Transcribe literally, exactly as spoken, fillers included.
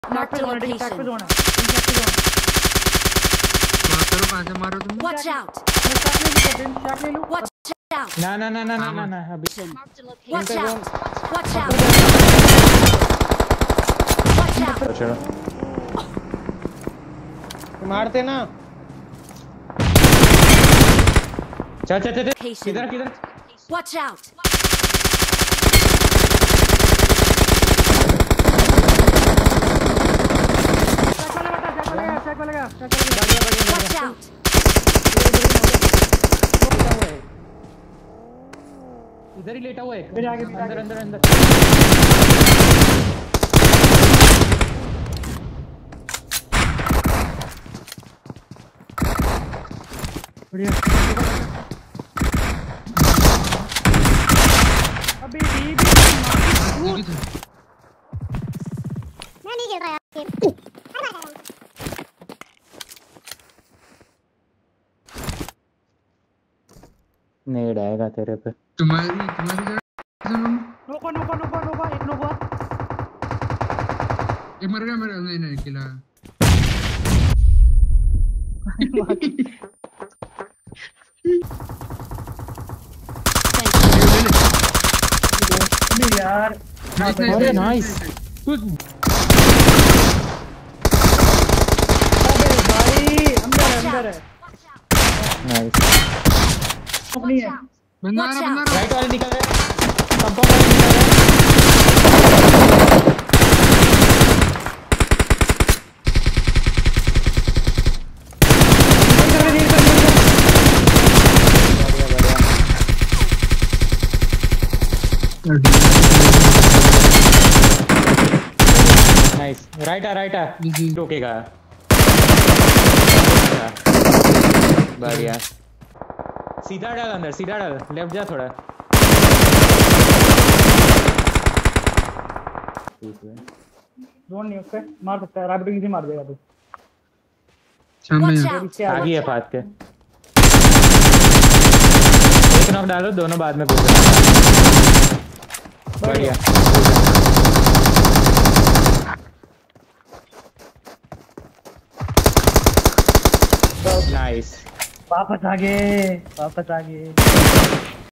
Mark the location. Tag पे zone है। करो कहां से मारो तुम? Watch out. मैं टैग ले लूं टैग ले लूं। Watch out. ना ना ना ना ना ना ना अभी Watch out. Watch out. Watch out. चलो मारते ना। चल चल चल किधर किधर Watch out. टैग वाला टैग वाला टैग वाला Watch out. इधर ही लेटा हुआ है मेरे आगे अंदर अंदर अंदर बढ़िया। अबे ये भी मैं नहीं खेल रहा यार। नेड आएगा तेरे पे। तुम्हारी तुम्हारी नोको नोको नोको नोको एक नोको ये मर गया मेरा नहीं नहीं किला नहीं यार। अरे नाइस अबे भाई अंदर अंदर है। नाइस अपनी है। बंदा आ रहा बंदा आ रहा राइट वाले निकल रहे कंपाउंड वाले निकल रहे नाइस राइट आ राइट आ रोकेगा बढ़िया सीधा डाल अंदर सीधा डाल लेफ्ट जा थोड़ा जोन नहीं उसके मार सकता है रैबिट इजी मार देगा तू। सामने Watch है। out. आगे है फात के एक नॉक डालो दोनों बाद में कूद बढ़िया नाइस वापस आ गए वापस आ गए।